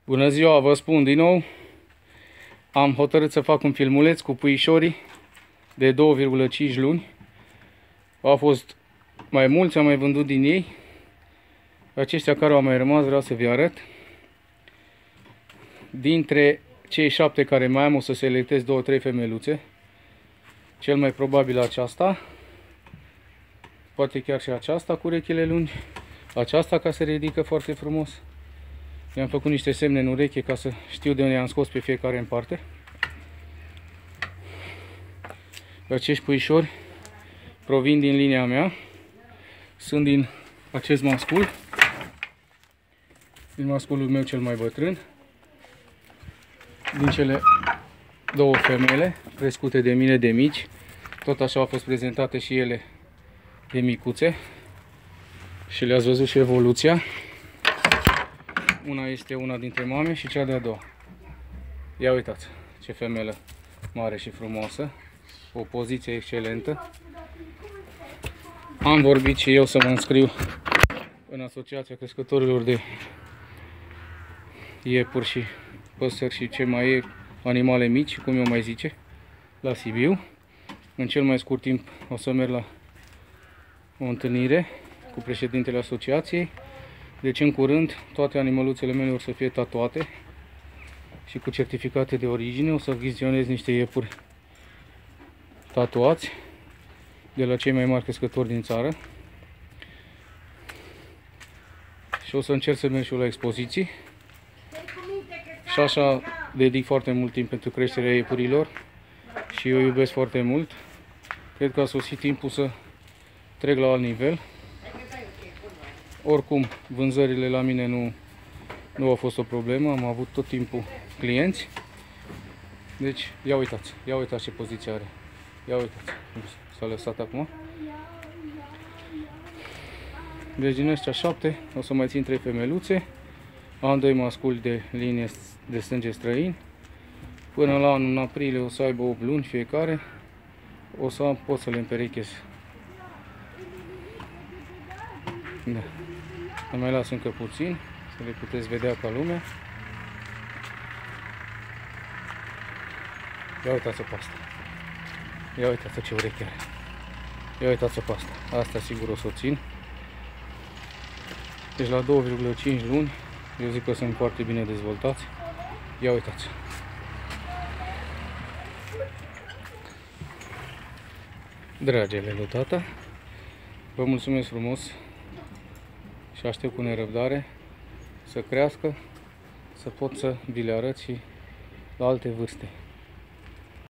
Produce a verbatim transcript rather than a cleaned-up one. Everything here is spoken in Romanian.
Bună ziua, vă spun din nou. Am hotărât să fac un filmuleț cu puișorii de două virgulă cinci luni. Au fost mai mulți, am mai vândut din ei. Aceștia care au mai rămas vreau să vi arăt. Dintre cei șapte care mai am o să selectez două trei femeluțe. Cel mai probabil aceasta. Poate chiar și aceasta cu urechile lungi. Aceasta ca se ridică foarte frumos. I-am făcut niște semne în ureche ca să știu de unde am scos pe fiecare în parte. Acești puișori provin din linia mea. Sunt din acest mascul. Din masculul meu cel mai bătrân. Din cele două femele crescute de mine de mici. Tot așa au fost prezentate și ele de micuțe. Și le-ați văzut și evoluția. Una este una dintre mame și cea de-a doua. Ia uitați ce femelă mare și frumoasă. O poziție excelentă. Am vorbit și eu să mă înscriu în Asociația Crescătorilor de Iepuri și Păsări și ce mai e animale mici, cum eu mai zice, la Sibiu. În cel mai scurt timp o să merg la o întâlnire cu președintele asociației. Deci în curând toate animăluțele mele o să fie tatuate și cu certificate de origine. O să achiziționez niște iepuri tatuați de la cei mai mari crescători din țară. Și o să încerc să merg și eu la expoziții. Și așa dedic foarte mult timp pentru creșterea iepurilor și eu iubesc foarte mult. Cred că a sosit timpul să trec la alt nivel. Oricum, vânzările la mine nu, nu au fost o problemă, am avut tot timpul clienți. Deci, ia uitați, ia uitați ce poziție are. Ia uitați, s-a lăsat acum. Deci din ăștia șapte o să mai țin trei femeluțe. Am doi masculi de linie de sânge străin. Până la anul, în aprilie, o să aibă opt luni fiecare. O să am, pot să le împerechez. Da. Să mai las încă puțin, să le puteți vedea ca lumea. Ia uitați-o pe asta. Ia uitați-o ce ureche are. Ia uitați-o pe asta. Asta sigur o să o țin. Deci la două virgulă cinci luni, eu zic că sunt foarte bine dezvoltați. Ia uitați. Dragele lui tata, vă mulțumesc frumos și aștept cu nerăbdare să crească, să pot să vi le arăt și la alte vârste.